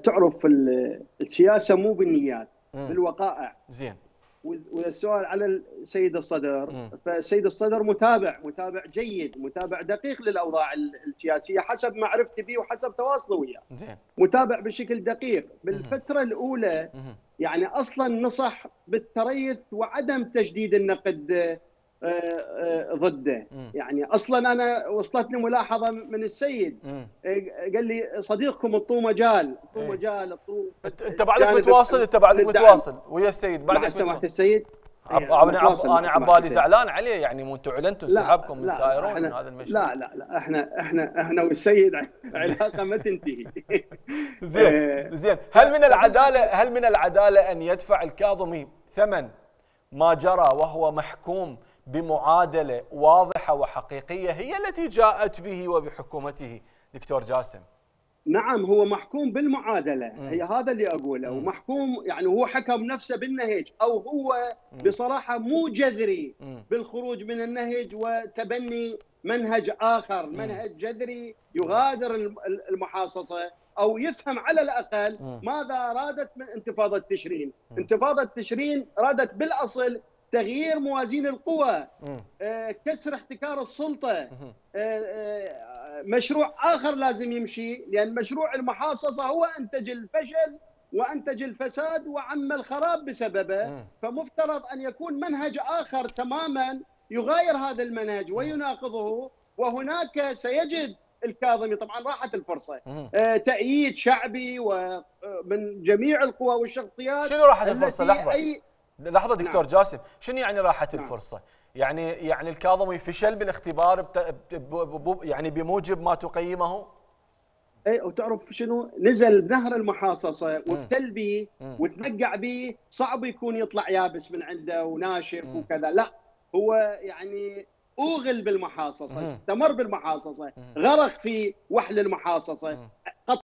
تعرف السياسه مو بالنيات، بالوقائع. زين. والسؤال على السيد الصدر، فالسيد الصدر متابع جيد، متابع دقيق للاوضاع السياسيه حسب معرفتي به وحسب تواصله وياه. زين. متابع بشكل دقيق. بالفتره الاولى يعني اصلا نصح بالتريث وعدم تجديد النقد ضده. يعني اصلا انا وصلتني ملاحظه من السيد، قال لي صديقكم اعطوه مجال، اعطوه مجال، انت بعدك متواصل ويا السيد بعدك متواصل. سمحت السيد، انا عبالي زعلان عليه، يعني مو انتم اعلنتوا انسحابكم من سائرون من هذا المشروع. لا احنا والسيد علاقه ما تنتهي. زين. هل من العداله ان يدفع الكاظمي ثمن ما جرى وهو محكوم بمعادله واضحه وحقيقيه هي التي جاءت به وبحكومته دكتور جاسم؟ نعم، هو محكوم بالمعادله، هي هذا اللي اقوله. ومحكوم يعني هو حكم نفسه بالنهج، او هو بصراحه مو جذري بالخروج من النهج وتبني منهج اخر، منهج جذري يغادر المحاصصه، او يفهم على الاقل ماذا ارادت من انتفاضه تشرين. انتفاضه تشرين رادت بالاصل تغيير موازين القوى، كسر احتكار السلطه. مشروع آخر لازم يمشي، لأن مشروع المحاصصة هو أنتج الفشل وأنتج الفساد وعم الخراب بسببه. فمفترض أن يكون منهج آخر تماما يغاير هذا المنهج ويناقضه. وهناك سيجد الكاظمي، طبعا راحت الفرصة، تأييد شعبي ومن جميع القوى والشخصيات. شنو راحت الفرصة؟ لحظة دكتور جاسم، شنو يعني راحت الفرصة؟ يعني الكاظمي فشل بالاختبار يعني بموجب ما تقيمه؟ اي، وتعرف شنو؟ نزل نهر المحاصصه وابتل به وتنقع به، صعب يكون يطلع يابس من عنده وناشف وكذا. لا، هو يعني اوغل بالمحاصصه، استمر بالمحاصصه، غرق في وحل المحاصصه،